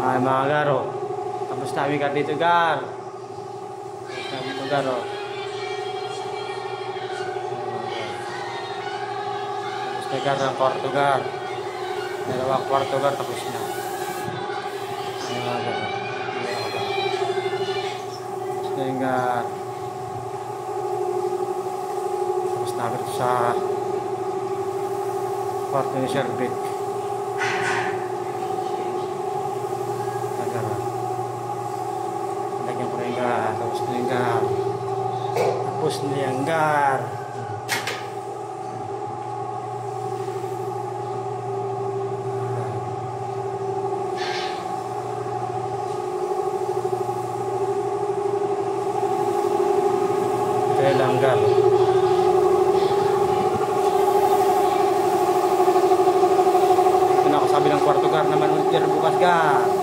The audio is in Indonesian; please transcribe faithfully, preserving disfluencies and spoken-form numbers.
Ay mga garo. Tapos namin ka dito gar. Tapos namin dito garo. Tapos na gar ng kwarto gar. Dalawang kwarto gar tapos na. Ay mga garo. Tapos na yung gar. Tapos namin ito sa kwarto ni Sir Vic. Lagyan ko na yung gar. Tapos na yung gar. Tapos na yung gar. Kaya lang gar. Ito na ako sabi ng kwarto gar naman ulit dyan bukas gar.